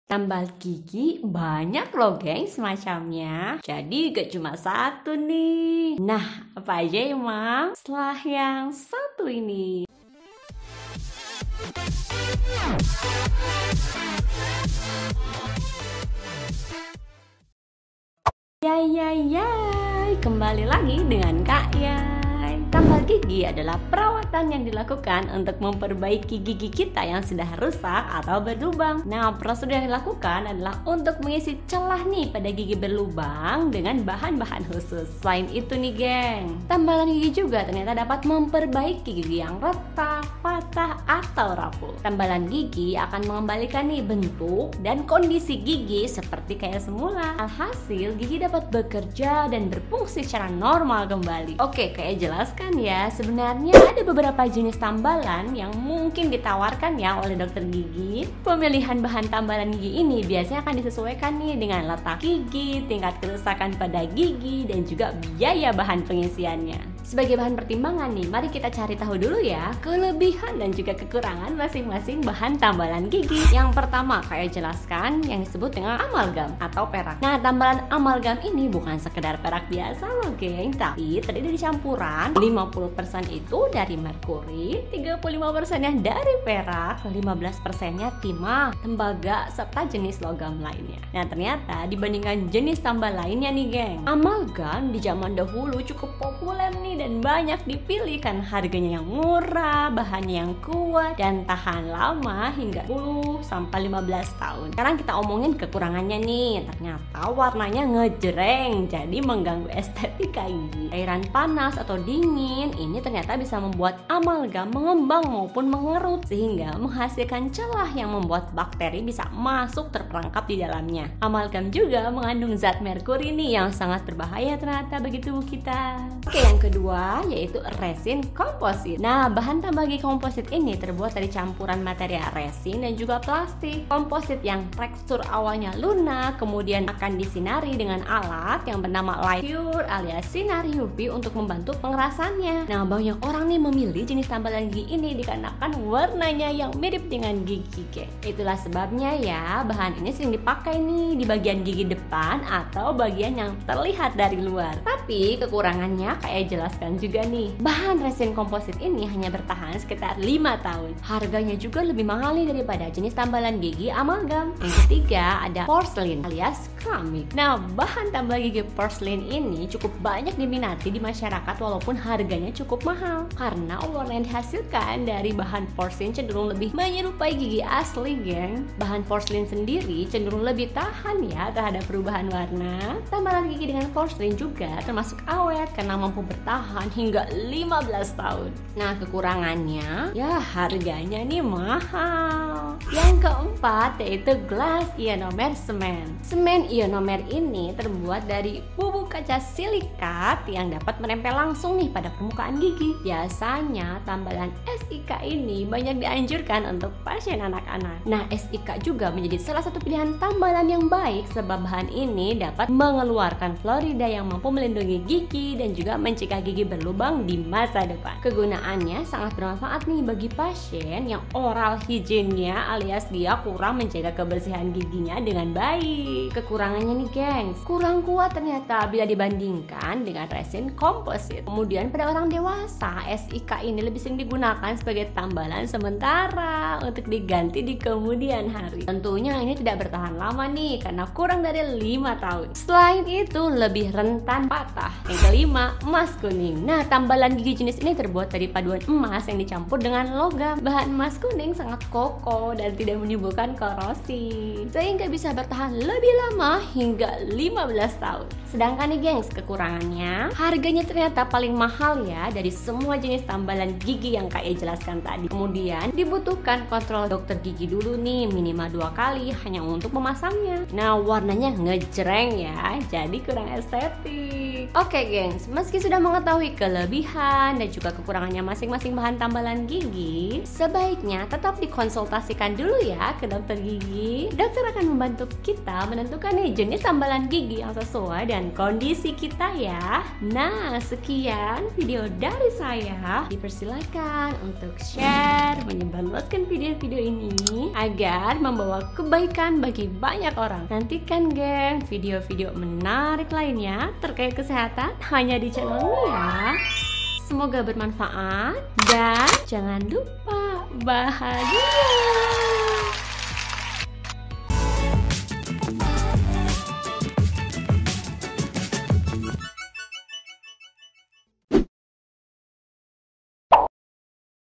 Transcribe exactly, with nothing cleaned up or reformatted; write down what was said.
Tambal gigi banyak loh geng semacamnya. Jadi gak cuma satu nih. Nah, apa aja emang setelah yang satu ini? Yay yay yay, kembali lagi dengan Kak Yay. Tambal gigi adalah perawatan yang dilakukan untuk memperbaiki gigi kita yang sudah rusak atau berlubang. Nah, prosedur yang dilakukan adalah untuk mengisi celah nih pada gigi berlubang dengan bahan-bahan khusus. Selain itu nih geng, tambalan gigi juga ternyata dapat memperbaiki gigi yang retak, patah, atau rapuh. Tambalan gigi akan mengembalikan nih bentuk dan kondisi gigi seperti kayak semula. Alhasil, gigi dapat bekerja dan berfungsi secara normal kembali. Oke, kayak jelaskan ya, sebenarnya ada beberapa jenis tambalan yang mungkin ditawarkan ya oleh dokter gigi. Pemilihan bahan tambalan gigi ini biasanya akan disesuaikan nih dengan letak gigi, tingkat kerusakan pada gigi, dan juga biaya bahan pengisiannya. Sebagai bahan pertimbangan nih, mari kita cari tahu dulu ya kelebihan dan juga kekurangan masing-masing bahan tambalan gigi. Yang pertama, kayak jelaskan yang disebut dengan amalgam atau perak. Nah, tambalan amalgam ini bukan sekedar perak biasa loh geng, tapi terdiri dari campuran lima puluh persen itu dari merkuri, tiga puluh lima persen-nya dari perak, lima belas persen-nya timah, tembaga, serta jenis logam lainnya. Nah, ternyata dibandingkan jenis tambal lainnya nih geng, amalgam di zaman dahulu cukup populer nih dan banyak dipilih kan harganya yang murah, bahannya yang kuat, dan tahan lama hingga sepuluh sampai lima belas tahun. Sekarang kita omongin kekurangannya nih. Ternyata warnanya ngejreng, jadi mengganggu estetika gigi. Cairan panas atau dingin ini ternyata bisa membuat amalgam mengembang maupun mengerut, sehingga menghasilkan celah yang membuat bakteri bisa masuk terperangkap di dalamnya. Amalgam juga mengandung zat merkuri nih yang sangat berbahaya ternyata bagi tubuh kita. Oke, yang kedua yaitu resin komposit. Nah, bahan tambal gigi komposit ini terbuat dari campuran material resin dan juga plastik. Komposit yang tekstur awalnya lunak kemudian akan disinari dengan alat yang bernama light cure alias sinar U V untuk membantu pengerasannya. Nah, banyak orang nih memilih jenis tambalan gigi ini dikarenakan warnanya yang mirip dengan gigi geng. Itulah sebabnya ya bahan ini sering dipakai nih di bagian gigi depan atau bagian yang terlihat dari luar. Tapi kekurangannya kayak jelaskan juga nih, bahan resin komposit ini hanya bertahan sekitar lima tahun. Harganya juga lebih mahal nih daripada jenis tambalan gigi amalgam. Yang ketiga ada porselin alias keramik. Nah, bahan tambal gigi porselin ini cukup banyak diminati di masyarakat walaupun harganya cukup mahal karena warna yang dihasilkan dari bahan porselin cenderung lebih menyerupai gigi asli geng. Bahan porselin sendiri cenderung lebih tahan ya terhadap perubahan warna. Tambalan gigi dengan porselin juga termasuk awet karena mampu bertahan hingga lima belas tahun. Nah, kekurangannya ya harganya nih mahal. Yang keempat yaitu glass ionomer semen. Semen ionomer ini terbuat dari bubuk kaca silikat yang dapat menempel langsung nih pada permukaan gigi. Biasanya tambalan S I K ini banyak dianjurkan untuk pasien anak-anak. Nah, S I K juga menjadi salah satu pilihan tambalan yang baik sebab bahan ini dapat mengeluarkan fluorida yang mampu melindungi gigi dan juga mencegah gigi berlubang di masa depan. Kegunaannya sangat bermanfaat nih bagi pasien yang oral hygiene-nya alias dia kurang menjaga kebersihan giginya dengan baik. Kekurangannya nih geng, kurang kuat ternyata bila dibandingkan dengan resin komposit. Kemudian pada orang dewasa, S I K ini lebih sering digunakan sebagai tambalan sementara untuk diganti di kemudian hari. Tentunya ini tidak bertahan lama nih karena kurang dari lima tahun. Selain itu lebih rentan patah. Yang kelima, emas kuning. Nah, tambalan gigi jenis ini terbuat dari paduan emas yang dicampur dengan logam. Bahan emas kuning sangat kokoh dan tidak menimbulkan korosi, sehingga bisa bertahan lebih lama hingga lima belas tahun. Sedangkan nih gengs, kekurangannya harganya ternyata paling mahal ya dari semua jenis tambalan gigi yang kayak jelaskan tadi. Kemudian dibutuhkan kontrol dokter gigi dulu nih minimal dua kali hanya untuk memasangnya. Nah, warnanya ngejreng ya, jadi kurang estetik. Oke gengs, meski sudah mengetahui kelebihan dan juga kekurangannya masing-masing bahan tambalan gigi, sebaiknya tetap dikonsultasikan dulu ya ke dokter gigi. Dokter akan membantu kita menentukan nih jenis tambalan gigi yang sesuai dengan kondisi kita ya. Nah, sekian video dari saya. Dipersilakan untuk share, menyebarluaskan video-video ini agar membawa kebaikan bagi banyak orang. Nantikan geng video-video menarik lainnya terkait kesehatan hanya di channel ini ya. Semoga bermanfaat dan jangan lupa bahagia.